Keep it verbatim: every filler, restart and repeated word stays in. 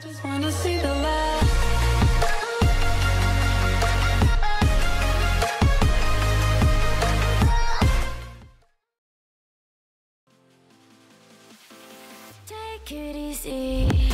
Just wanna see the light. Take it easy.